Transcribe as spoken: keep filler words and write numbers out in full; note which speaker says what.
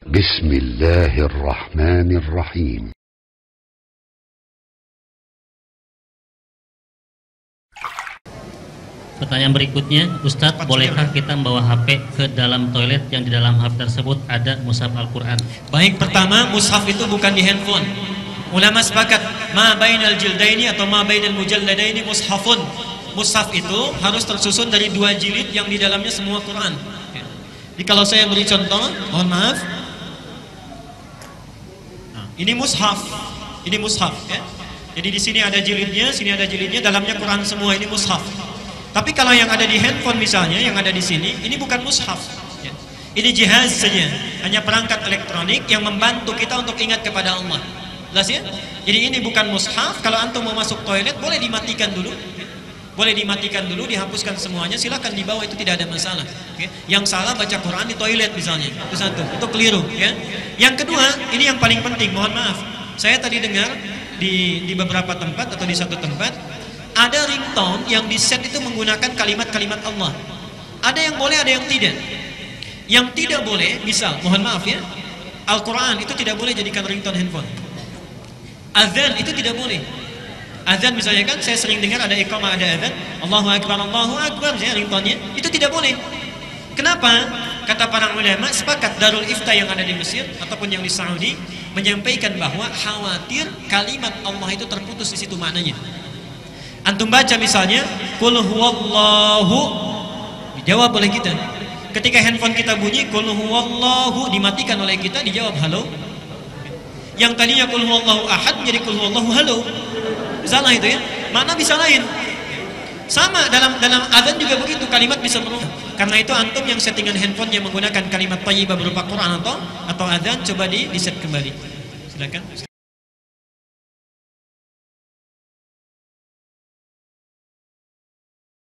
Speaker 1: Bismillahirrahmanirrahim.
Speaker 2: Pertanyaan berikutnya, Ustadz, bolehkah kita membawa H P ke dalam toilet yang di dalam H P tersebut ada mushaf Al-Quran?
Speaker 3: Baik, pertama, mushaf itu bukan di handphone. Ulama sepakat, ma bainal jildaini atau ma bainal mujalladaini mushafun. Mushaf itu harus tersusun dari dua jilid yang di dalamnya semua Quran. Jadi kalau saya beri contoh, mohon maaf. Nah, ini mushaf, ini mushaf. Ya. Jadi di sini ada jilidnya, sini ada jilidnya, dalamnya Quran semua. Ini mushaf. Tapi kalau yang ada di handphone misalnya, yang ada di sini, ini bukan mushaf. Ya. Ini jihaz saja, hanya perangkat elektronik yang membantu kita untuk ingat kepada Allah. Jelas ya? Jadi ini bukan mushaf. Kalau antum mau masuk toilet, boleh dimatikan dulu. Ya. Boleh dimatikan dulu, dihapuskan semuanya. Silakan dibawa, itu tidak ada masalah. Ya. Yang salah baca Quran di toilet misalnya, itu satu, itu keliru. Ya. Yang kedua, ini yang paling penting. Mohon maaf, saya tadi dengar di di beberapa tempat atau di satu tempat. Ada ringtone yang di set itu menggunakan kalimat-kalimat Allah. Ada yang boleh, ada yang tidak. Yang tidak boleh, misal, mohon maaf ya, Al-Quran itu tidak boleh jadikan ringtone handphone. Azan itu tidak boleh. Azan misalnya kan, saya sering dengar ada iqamah, ada azan, Allahu Akbar, Allahu Akbar, misalnya ringtone-nya, itu tidak boleh. Kenapa? Kata para ulama, sepakat Darul Ifta yang ada di Mesir ataupun yang di Saudi menyampaikan bahwa khawatir kalimat Allah itu terputus di situ maknanya. Antum baca misalnya qul huwallahu, dijawab oleh kita. Ketika handphone kita bunyi qul huwallahu, dimatikan oleh kita, dijawab halo. Yang tadinya qul huwallahu ahad menjadi qul huwallahu halo. Salah itu ya. Makna bisa lain. Sama dalam dalam azan juga begitu, kalimat bisa berubah. Karena itu antum yang settingan handphone yang menggunakan kalimat thayyibah berupa Quran atau atau azan, coba di di set kembali. Silakan.